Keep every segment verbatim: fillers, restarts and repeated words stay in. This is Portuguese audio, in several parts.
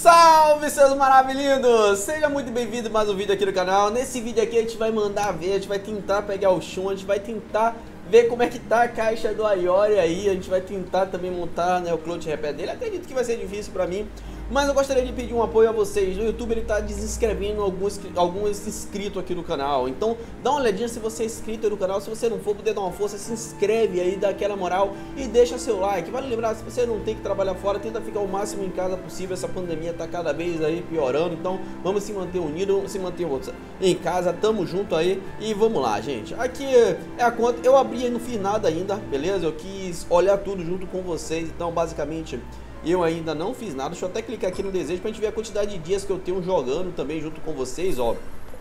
Salve, seus maravilhindos! Seja muito bem-vindo a mais um vídeo aqui no canal. Nesse vídeo aqui a gente vai mandar ver, a gente vai tentar pegar o chum, a gente vai tentar ver como é que tá a caixa do Iori aí. A gente vai tentar também montar, né, o Cloud Repair dele. Acredito que vai ser difícil pra mim, mas eu gostaria de pedir um apoio a vocês. No YouTube ele tá desinscrevendo alguns, alguns inscritos aqui no canal. Então dá uma olhadinha se você é inscrito no canal. Se você não for, poder dar uma força, se inscreve aí, dá aquela moral e deixa seu like. Vale lembrar, se você não tem que trabalhar fora, tenta ficar o máximo em casa possível. Essa pandemia tá cada vez aí piorando, então vamos se manter unidos, se manter em casa, tamo junto aí e vamos lá, gente. Aqui é a conta, eu abri e não fiz nada ainda, beleza? Eu quis olhar tudo junto com vocês, então basicamente eu ainda não fiz nada. Deixa eu até clicar aqui no desejo pra gente ver a quantidade de dias que eu tenho jogando também junto com vocês, ó.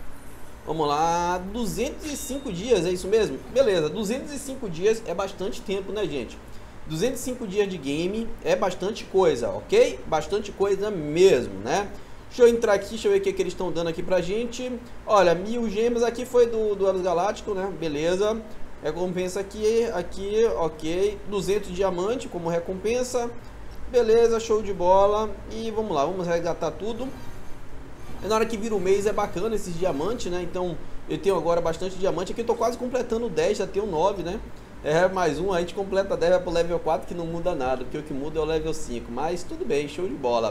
Vamos lá, duzentos e cinco dias, é isso mesmo? Beleza, duzentos e cinco dias é bastante tempo, né, gente? duzentos e cinco dias de game é bastante coisa, ok? Bastante coisa mesmo, né? Deixa eu entrar aqui, deixa eu ver o que, que eles estão dando aqui pra gente. Olha, mil gemas aqui foi do, do Elos Galáctico, né? Beleza. Recompensa aqui, aqui, ok. duzentos diamante como recompensa. Beleza, show de bola. E vamos lá, vamos resgatar tudo. E na hora que vira o mês é bacana esses diamantes, né? Então eu tenho agora bastante diamante. Aqui eu tô quase completando dez, já tenho nove, né? É, mais um, a gente completa dez, vai pro level quatro, que não muda nada, porque o que muda é o level cinco. Mas tudo bem, show de bola.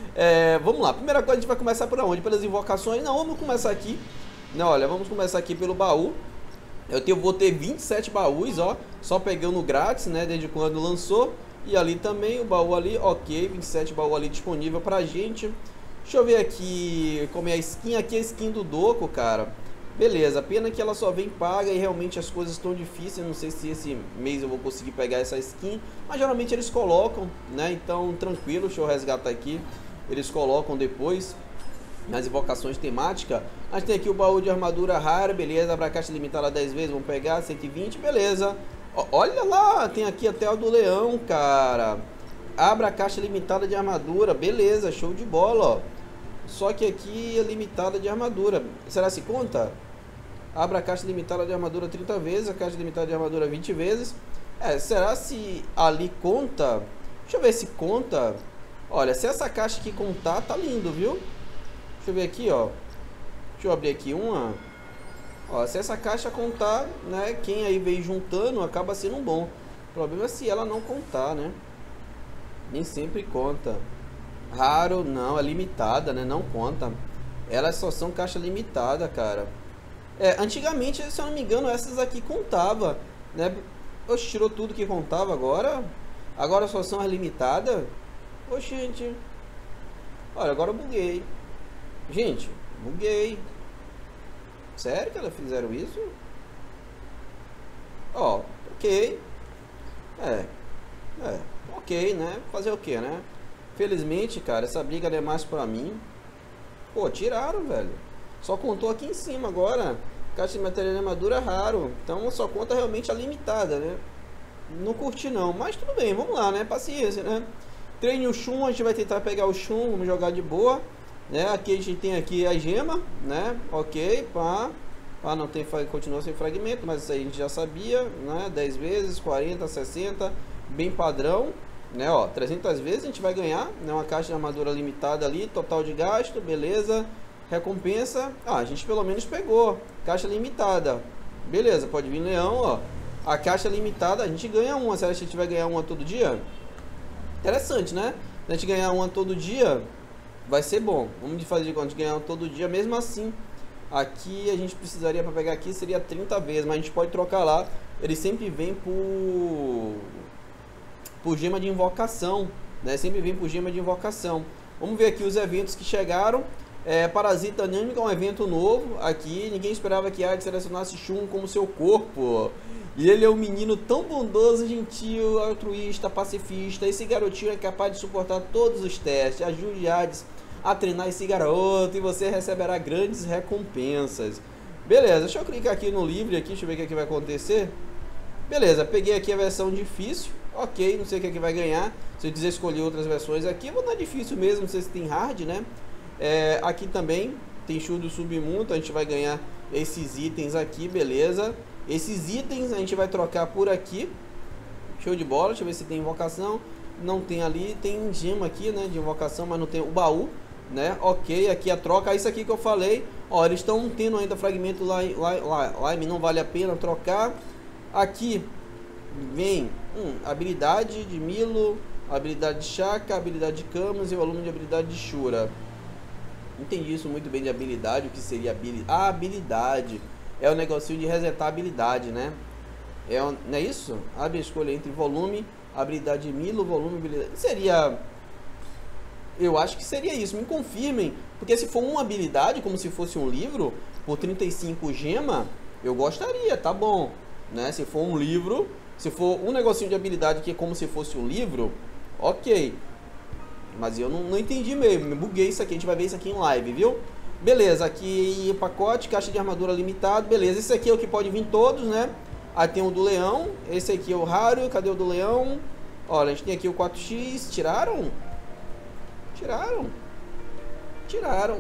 É, vamos lá, primeira coisa a gente vai começar por onde? Pelas invocações. Não, vamos começar aqui. Não, olha, vamos começar aqui pelo baú. Eu tenho, vou ter vinte e sete baús, ó. Só pegando grátis, né? Desde quando lançou. E ali também, o baú ali, ok. vinte e sete baú ali disponível pra gente. Deixa eu ver aqui como é a skin. Aqui é a skin do Doco, cara. Beleza, pena que ela só vem paga e realmente as coisas estão difíceis. Eu não sei se esse mês eu vou conseguir pegar essa skin, mas geralmente eles colocam, né? Então tranquilo, deixa eu resgatar aqui. Eles colocam depois nas invocações temáticas. A gente tem aqui o baú de armadura rara, beleza. Abra caixa limitada dez vezes, vamos pegar cento e vinte, beleza. O, olha lá, tem aqui até o do leão, cara. Abra a caixa limitada de armadura, beleza, show de bola, ó. Só que aqui é limitada de armadura. Será se conta? Abra a caixa limitada de armadura trinta vezes, a caixa limitada de armadura vinte vezes. É, será se ali conta? Deixa eu ver se conta. Olha, se essa caixa aqui contar, tá lindo, viu? Deixa eu ver aqui, ó. Deixa eu abrir aqui uma. Ó, se essa caixa contar, né? Quem aí veio juntando acaba sendo um bom. O problema é se ela não contar, né? Nem sempre conta. Raro, não, é limitada, né? Não conta. Elas só são caixa limitada, cara. É, antigamente, se eu não me engano, essas aqui contava, né? Oxe, tirou tudo que contava agora. Agora só são as limitadas. Oxe, gente. Olha, agora eu buguei. Gente, buguei. Sério que elas fizeram isso? Ó, ok. É. É, ok, né? Fazer o que, né? Felizmente, cara, essa briga não é mais pra mim. Pô, tiraram, velho. Só contou aqui em cima agora. Caixa de material de armadura raro. Então só conta realmente a limitada, né? Não curti não, mas tudo bem, vamos lá, né? Paciência, né? Treine o chum, a gente vai tentar pegar o chum, vamos jogar de boa, né? Aqui a gente tem aqui a gema, né? Ok, pá. Pá, não tem, continua sem fragmento, mas isso aí a gente já sabia, né? dez vezes, quarenta, sessenta, bem padrão. Né, ó, trezentas vezes a gente vai ganhar, né, uma caixa de armadura limitada ali, total de gasto, beleza. Recompensa, ah, a gente pelo menos pegou, caixa limitada, beleza, pode vir leão, ó. A caixa limitada, a gente ganha uma, será que a gente vai ganhar uma todo dia? Interessante, né? Se a gente ganhar uma todo dia, vai ser bom. Vamos fazer de conta de ganhar uma todo dia, mesmo assim. Aqui a gente precisaria para pegar aqui, seria trinta vezes, mas a gente pode trocar lá. Ele sempre vem por... por gema de invocação, né? Sempre vem por gema de invocação. Vamos ver aqui os eventos que chegaram. É, Parasita Anêmica é um evento novo aqui. Ninguém esperava que Hades selecionasse Shun como seu corpo. E ele é um menino tão bondoso, gentil, altruísta, pacifista. Esse garotinho é capaz de suportar todos os testes. Ajude Hades a treinar esse garoto e você receberá grandes recompensas. Beleza, deixa eu clicar aqui no livre aqui, deixa eu ver o que, é que vai acontecer. Beleza, peguei aqui a versão difícil. Ok, não sei o que é que vai ganhar. Se eu quiser escolher outras versões aqui, eu vou dar difícil mesmo, não sei se tem hard, né? É, aqui também tem show do submundo, a gente vai ganhar esses itens aqui, beleza. Esses itens a gente vai trocar por aqui. Show de bola, deixa eu ver se tem invocação. Não tem ali, tem gema aqui, né, de invocação, mas não tem o baú, né? Ok, aqui a troca, isso aqui que eu falei. Ó, eles estão tendo ainda fragmento lá, lá, lá, Lime, não vale a pena trocar. Aqui vem hum, habilidade de Milo, habilidade de Shaka, habilidade de Camus e volume de habilidade de Shura. Entendi isso muito bem de habilidade, o que seria habilidade. Ah, habilidade é o negocinho de resetar a habilidade, né? É, não é isso? Abre a escolha entre volume, habilidade de Milo, volume, habilidade. Seria... Eu acho que seria isso, me confirmem. Porque se for uma habilidade, como se fosse um livro, por trinta e cinco gema, eu gostaria, tá bom, né? Se for um livro, se for um negocinho de habilidade que é como se fosse um livro, ok. Mas eu não, não entendi mesmo, me buguei isso aqui, a gente vai ver isso aqui em live, viu? Beleza, aqui o pacote, caixa de armadura limitado, beleza. Esse aqui é o que pode vir todos, né? Aí tem o do leão, esse aqui é o raro, cadê o do leão? Olha, a gente tem aqui o quatro x, tiraram? Tiraram. Tiraram.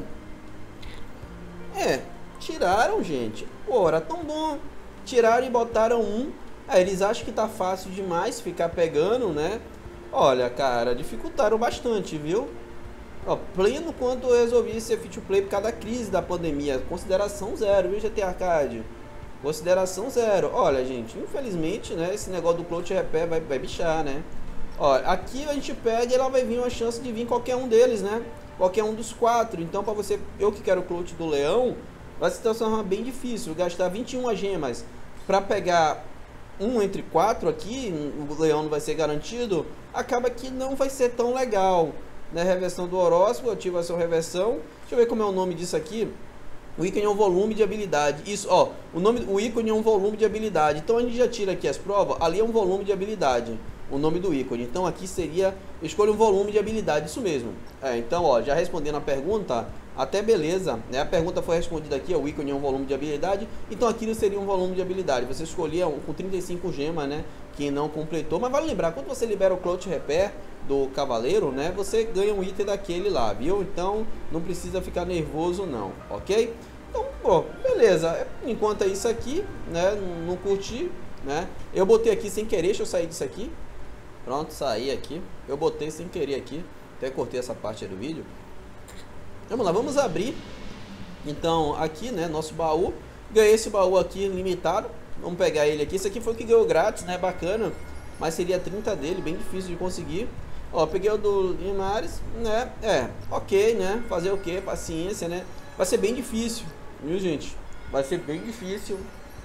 É, tiraram, gente. Pô, era tão bom. Tiraram e botaram um. Aí eles acham que tá fácil demais ficar pegando, né? Olha, cara, dificultaram bastante, viu? Ó, pleno quanto eu resolvi ser free to play por causa da crise da pandemia. Consideração zero, viu, G T Arcade? Consideração zero. Olha, gente, infelizmente, né, esse negócio do Clout Repair vai, vai bichar, né? Olha, aqui a gente pega e ela vai vir uma chance de vir qualquer um deles, né? Qualquer um dos quatro. Então, para você, eu que quero o Clout do leão, vai se transformar bem difícil. Gastar vinte e uma gemas para pegar um entre quatro aqui, o leão não vai ser garantido, acaba que não vai ser tão legal, né? Reversão do horóscopo, ativação reversão. Deixa eu ver como é o nome disso aqui. O ícone é um volume de habilidade. Isso, ó, o nome, o ícone é um volume de habilidade. Então a gente já tira aqui as provas, ali é um volume de habilidade, o nome do ícone. Então aqui seria, escolha um volume de habilidade, isso mesmo. É, então, ó, já respondendo a pergunta, até beleza, né? A pergunta foi respondida aqui, ó, o ícone é um volume de habilidade. Então aquilo seria um volume de habilidade. Você escolhia um, com trinta e cinco gemas, né? Quem não completou, mas vale lembrar, quando você libera o Clout Repair do cavaleiro, né? Você ganha um item daquele lá, viu? Então não precisa ficar nervoso não, ok? Então, pô, beleza. Enquanto é isso aqui, né? Não, não curti, né? Eu botei aqui sem querer, deixa eu sair disso aqui. Pronto, saí aqui. Eu botei sem querer aqui. Até cortei essa parte aí do vídeo. Vamos lá, vamos abrir. Então, aqui, né, nosso baú. Ganhei esse baú aqui limitado. Vamos pegar ele aqui. Esse aqui foi o que ganhou grátis, né? Bacana. Mas seria trinta dele, bem difícil de conseguir. Ó, peguei o do Limares, né? É, ok, né? Fazer o quê? Paciência, né? Vai ser bem difícil, viu, gente? Vai ser bem difícil.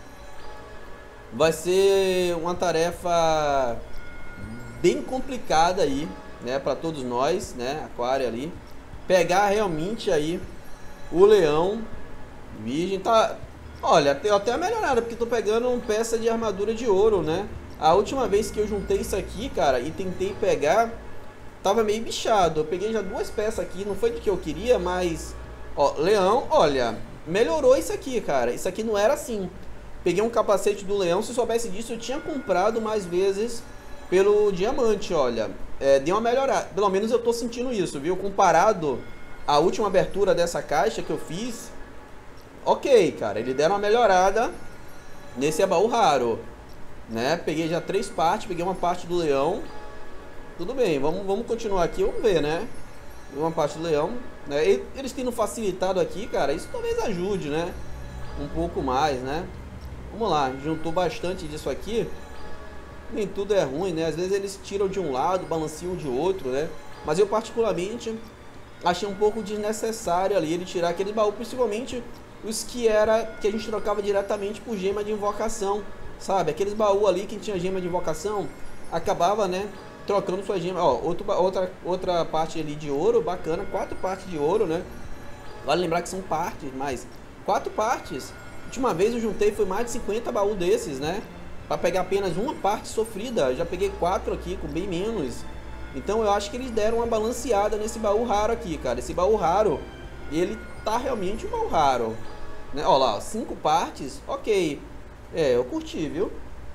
Vai ser uma tarefa bem complicada aí, né? Pra todos nós, né? Aquário ali. Pegar realmente aí o leão virgem. Tá... Olha, tem até a melhorada, porque tô pegando uma peça de armadura de ouro, né? A última vez que eu juntei isso aqui, cara, e tentei pegar, tava meio bichado. Eu peguei já duas peças aqui, não foi do que eu queria, mas... Ó, leão, olha, melhorou isso aqui, cara. Isso aqui não era assim. Peguei um capacete do leão, se soubesse disso eu tinha comprado mais vezes pelo diamante, olha. É, deu uma melhorada, pelo menos eu tô sentindo isso, viu? Comparado à última abertura dessa caixa que eu fiz, ok, cara, ele deram uma melhorada nesse baú raro, né? Peguei já três partes, peguei uma parte do leão. Tudo bem, vamos, vamos continuar aqui, vamos ver, né? Uma parte do leão, né? E eles tendo facilitado aqui, cara, isso talvez ajude, né? Um pouco mais, né? Vamos lá, juntou bastante disso aqui. Nem tudo é ruim, né? Às vezes eles tiram de um lado, balanceam de outro, né? Mas eu particularmente achei um pouco desnecessário ali ele tirar aquele baú, principalmente os que era que a gente trocava diretamente por gema de invocação, sabe? Aqueles baú ali que tinha gema de invocação, acabava, né, trocando sua gema. Ó, outro, outra, outra parte ali de ouro, bacana, quatro partes de ouro, né? Vale lembrar que são partes, mas quatro partes. A última vez eu juntei foi mais de cinquenta baú desses, né? Para pegar apenas uma parte sofrida. Eu já peguei quatro aqui com bem menos. Então eu acho que eles deram uma balanceada nesse baú raro aqui, cara. Esse baú raro, ele tá realmente um baú raro, né? Ó lá, cinco partes, ok. É, eu curti, viu?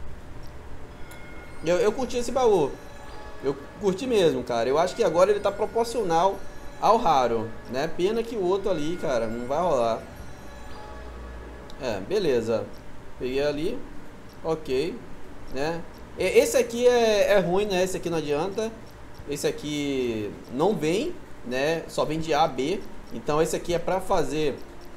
Eu, eu curti esse baú. Eu curti mesmo, cara. Eu acho que agora ele tá proporcional ao raro, né? Pena que o outro ali, cara, não vai rolar. É, beleza. Peguei ali. Ok, né? Esse aqui é, é ruim, né? Esse aqui não adianta. esse aqui não vem, né? Só vem de A a B. Então esse aqui é pra fazer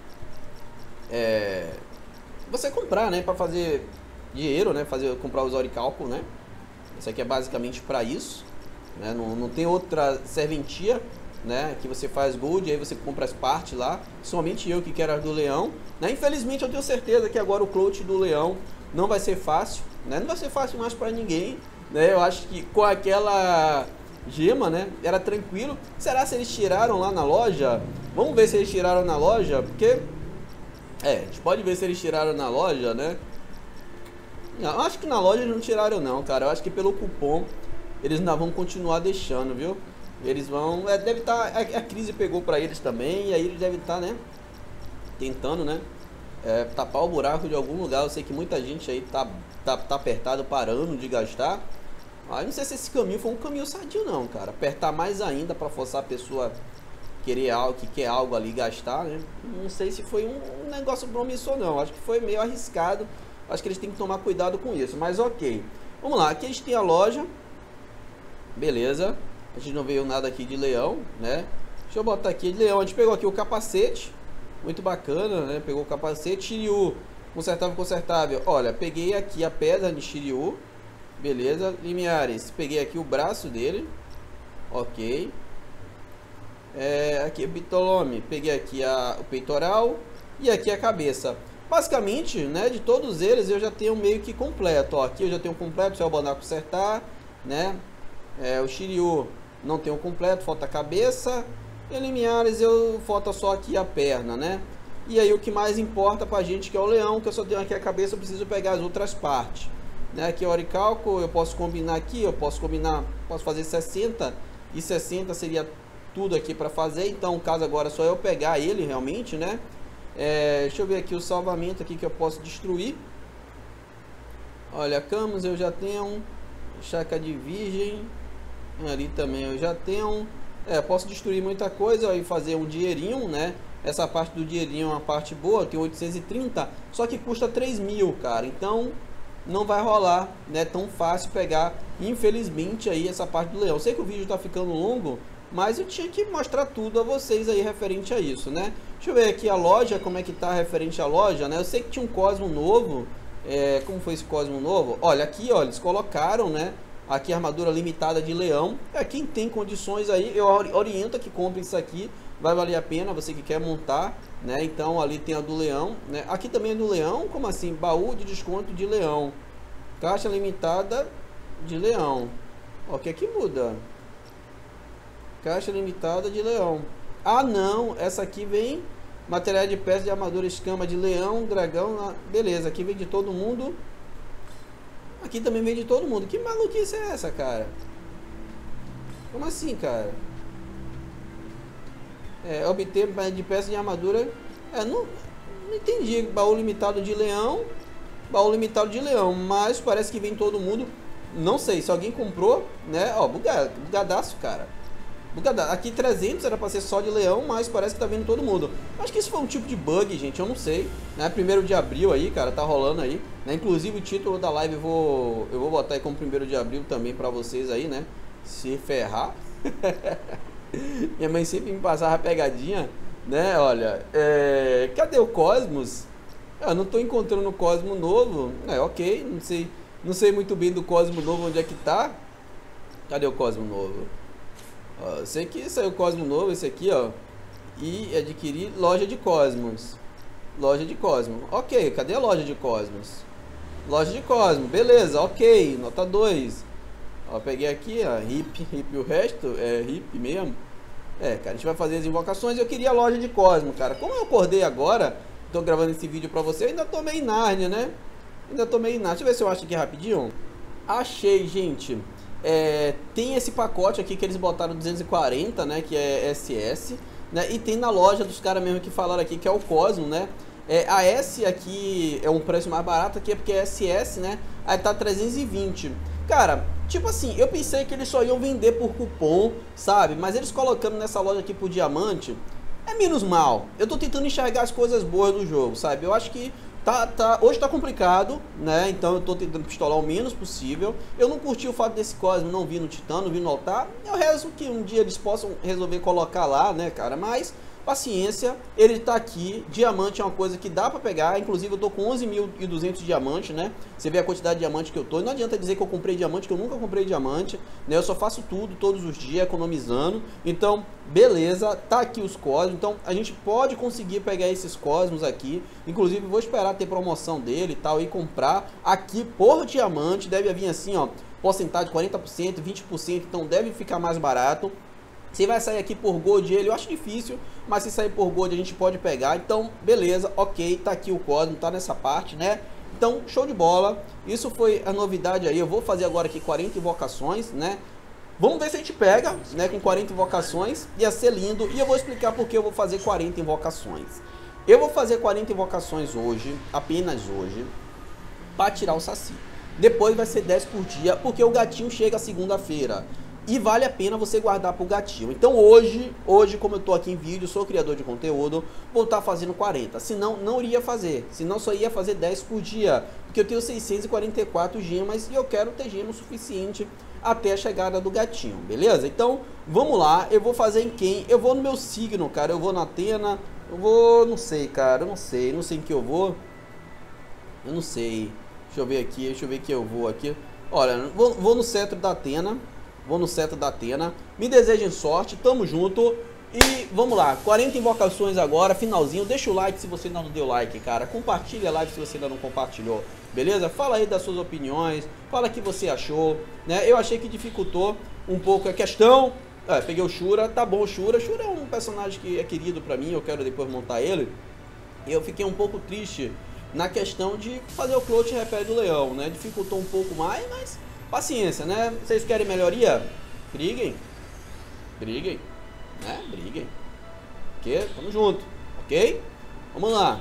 é, você comprar, né? Pra fazer dinheiro, né? Fazer, comprar os oricalco, né? Esse aqui é basicamente pra isso, né? Não, não tem outra serventia, né? Que você faz gold e aí você compra as partes lá. Somente eu que quero as do leão, né? Infelizmente eu tenho certeza que agora o clout do leão não vai ser fácil, né? Não vai ser fácil mais pra ninguém, né? Eu acho que com aquela gema, né? Era tranquilo. Será se eles tiraram lá na loja? Vamos ver se eles tiraram na loja, porque é, a gente pode ver se eles tiraram na loja, né? Não, acho que na loja eles não tiraram não, cara. Eu acho que pelo cupom eles ainda vão continuar deixando, viu? Eles vão, é, deve estar, tá, a, a crise pegou pra eles também, e aí eles devem estar, tá, né? Tentando, né? É, tapar o buraco de algum lugar. Eu sei que muita gente aí tá, tá, tá apertado, parando de gastar. Ah, não sei se esse caminho foi um caminho sadio não, cara. Apertar mais ainda pra forçar a pessoa querer algo, que quer algo ali gastar, né? Não sei se foi um, um negócio promissor não. Acho que foi meio arriscado. Acho que eles têm que tomar cuidado com isso, mas ok. Vamos lá, aqui a gente tem a loja. Beleza. A gente não veio nada aqui de leão, né? Deixa eu botar aqui de leão. A gente pegou aqui o capacete. Muito bacana, né? Pegou o capacete. Shiryu, consertável, consertável. Olha, peguei aqui a pedra de Shiryu. Beleza. Limiares, peguei aqui o braço dele. Ok. É, aqui o Bitolome. Peguei aqui a, o peitoral. E aqui a cabeça. Basicamente, né, de todos eles eu já tenho meio que completo. Ó, aqui eu já tenho completo, se eu abandonar consertar, né? É, o Shiryu não tenho completo, falta a cabeça. E limiares eu falta só aqui a perna, né? E aí o que mais importa pra gente que é o leão, que eu só tenho aqui a cabeça, eu preciso pegar as outras partes, né? Aqui é o oricalco, eu posso combinar aqui, eu posso combinar, posso fazer sessenta e sessenta seria tudo aqui para fazer. Então, o caso agora é só eu pegar ele realmente, né? É, deixa eu ver aqui o salvamento aqui que eu posso destruir. Olha, Camus eu já tenho. Chaca de virgem. Ali também eu já tenho. É, posso destruir muita coisa e fazer um dinheirinho, né? Essa parte do dinheirinho é uma parte boa. Tem oitocentos e trinta. Só que custa três mil, cara. Então não vai rolar, né? Tão fácil pegar. Infelizmente aí essa parte do leão. Sei que o vídeo tá ficando longo, mas eu tinha que mostrar tudo a vocês aí referente a isso, né? Deixa eu ver aqui a loja, como é que tá referente à loja, né? Eu sei que tinha um Cosmo novo. É, como foi esse Cosmo novo? Olha, aqui, ó, eles colocaram, né? Aqui a armadura limitada de leão. É, quem tem condições aí, eu oriento que compre isso aqui. Vai valer a pena, você que quer montar, né? Então ali tem a do leão, né? Aqui também é do leão, como assim? Baú de desconto de leão. Caixa limitada de leão. Ó, o que é que muda? Caixa limitada de leão. Ah não, essa aqui vem material de peça de armadura, escama de leão, dragão. Beleza, aqui vem de todo mundo. Aqui também vem de todo mundo. Que maluquice é essa, cara? Como assim, cara? É, obter de peça de armadura. É, não, não entendi. Baú limitado de leão. Baú limitado de leão. Mas parece que vem todo mundo. Não sei, se alguém comprou, né? Ó, bugado, bugadaço, cara. Aqui trezentos era pra ser só de leão, mas parece que tá vendo todo mundo. Acho que isso foi um tipo de bug, gente, eu não sei, né? Primeiro de abril aí, cara, tá rolando aí, né? Inclusive o título da live eu vou, eu vou botar aí como primeiro de abril também pra vocês aí, né? Se ferrar. Minha mãe sempre me passava pegadinha, né? Olha, é... cadê o Cosmos? Eu não tô encontrando o Cosmo novo. É, ok, não sei, não sei muito bem do Cosmo novo onde é que tá. Cadê o Cosmo novo? Ó, eu sei que saiu o Cosmo novo, esse aqui, ó. E adquirir loja de Cosmos. Loja de Cosmo. Ok, cadê a loja de Cosmos? Loja de Cosmo, beleza, ok. Nota dois. Ó, peguei aqui, ó. Hip, hip o resto. É hip mesmo. É, cara, a gente vai fazer as invocações. Eu queria a loja de Cosmo, cara. Como eu acordei agora, tô gravando esse vídeo pra você, eu ainda tô meio em Nárnia, né? Ainda tô meio em Nárnia. Deixa eu ver se eu acho aqui rapidinho. Achei, gente. É, tem esse pacote aqui que eles botaram duzentos e quarenta, né, que é S S, né, e tem na loja dos caras mesmo que falaram aqui, que é o Cosmo, né, é, a S aqui é um preço mais barato aqui, é porque é S S, né, aí tá trezentos e vinte. Cara, tipo assim, eu pensei que eles só iam vender por cupom, sabe, mas eles colocando nessa loja aqui por diamante, é menos mal. Eu tô tentando enxergar as coisas boas do jogo, sabe, eu acho que Tá, tá, hoje tá complicado, né? Então eu tô tentando pistolar o menos possível. Eu não curti o fato desse Cosmo não vir no Titã, não vir no altar. Eu rezo que um dia eles possam resolver colocar lá, né, cara? Mas paciência, ele tá aqui. Diamante é uma coisa que dá pra pegar. Inclusive eu tô com onze mil e duzentos diamantes, né? Você vê a quantidade de diamante que eu tô. E não adianta dizer que eu comprei diamante, que eu nunca comprei diamante, né? Eu só faço tudo todos os dias, economizando. Então, beleza, tá aqui os cosmos. Então a gente pode conseguir pegar esses cosmos aqui. Inclusive vou esperar ter promoção dele e tal, e comprar aqui por diamante. Deve vir assim, ó, porcentagem de quarenta por cento, vinte por cento. Então deve ficar mais barato. Se vai sair aqui por Gold ele, eu acho difícil, mas se sair por Gold a gente pode pegar. Então, beleza, ok, tá aqui o Cosmo, tá nessa parte, né? Então, show de bola. Isso foi a novidade aí. Eu vou fazer agora aqui quarenta invocações, né? Vamos ver se a gente pega, né, com quarenta invocações. Ia ser lindo. E eu vou explicar por que eu vou fazer quarenta invocações. Eu vou fazer quarenta invocações hoje, apenas hoje, para tirar o Saci. Depois vai ser dez por dia, porque o gatinho chega segunda-feira. E vale a pena você guardar pro gatinho. Então hoje, hoje como eu tô aqui em vídeo, sou criador de conteúdo, vou estar fazendo quarenta. Senão, não iria fazer. Senão só ia fazer dez por dia. Porque eu tenho seiscentas e quarenta e quatro gemas e eu quero ter gema o suficiente até a chegada do gatinho, beleza? Então, vamos lá. Eu vou fazer em quem? Eu vou no meu signo, cara. Eu vou na Atena. Eu vou... Não sei, cara. Eu não sei. Não sei em que eu vou. Eu não sei. Deixa eu ver aqui. Deixa eu ver que eu vou aqui. Olha, vou, vou no cetro da Atena. Vou no cetro da Atena. Me desejem sorte, tamo junto. E vamos lá, quarenta invocações agora, finalzinho. Deixa o like se você ainda não deu like, cara. Compartilha a live se você ainda não compartilhou, beleza? Fala aí das suas opiniões, fala o que você achou, né? Eu achei que dificultou um pouco a questão. É, peguei o Shura, tá bom o Shura. Shura é um personagem que é querido pra mim, eu quero depois montar ele. E eu fiquei um pouco triste na questão de fazer o Cloth Repé do Leão, né? Dificultou um pouco mais, mas... paciência, né? Vocês querem melhoria? Briguem. Briguem. Né? Briguem. Ok? Tamo junto. Ok? Vamos lá.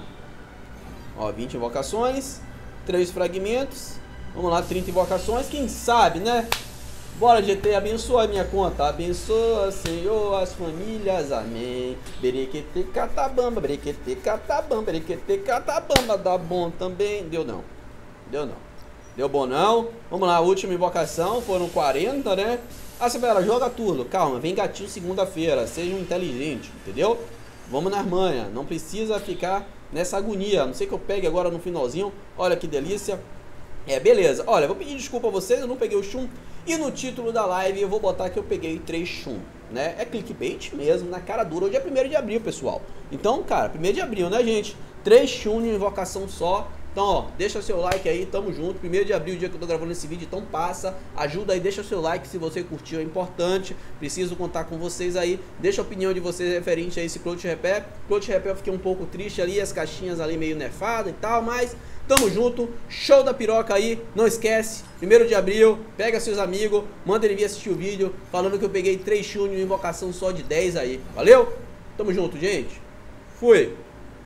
Ó, vinte invocações. três fragmentos. Vamos lá, trinta invocações. Quem sabe, né? Bora, G T. Abençoa a minha conta. Abençoa, Senhor, as famílias. Amém. Berequete catabamba. Berequete catabamba. Berequete catabamba. Dá bom também. Deu não. Deu não. Deu bom não? Vamos lá, última invocação, foram quarenta, né? Ah, você vai, joga tudo, calma, vem gatinho segunda-feira, seja um inteligente, entendeu? Vamos na manha, não precisa ficar nessa agonia, a não sei que eu pegue agora no finalzinho, olha que delícia. É, beleza, olha, vou pedir desculpa a vocês, eu não peguei o Shun. E no título da live eu vou botar que eu peguei três Shun, né? É clickbait mesmo, na cara dura, hoje é primeiro de abril, pessoal. Então, cara, primeiro de abril, né, gente? três Shun em invocação só. Então, ó, deixa seu like aí, tamo junto. primeiro de abril, o dia que eu tô gravando esse vídeo, então passa, ajuda aí, deixa seu like se você curtiu, é importante. Preciso contar com vocês aí. Deixa a opinião de vocês referente a esse Cloth Repé. Cloth Repé eu fiquei um pouco triste ali, as caixinhas ali meio nefadas e tal, mas tamo junto. Show da piroca aí, não esquece, primeiro de abril, pega seus amigos, manda ele vir assistir o vídeo, falando que eu peguei três Shun em invocação só de dez aí. Valeu? Tamo junto, gente. Fui.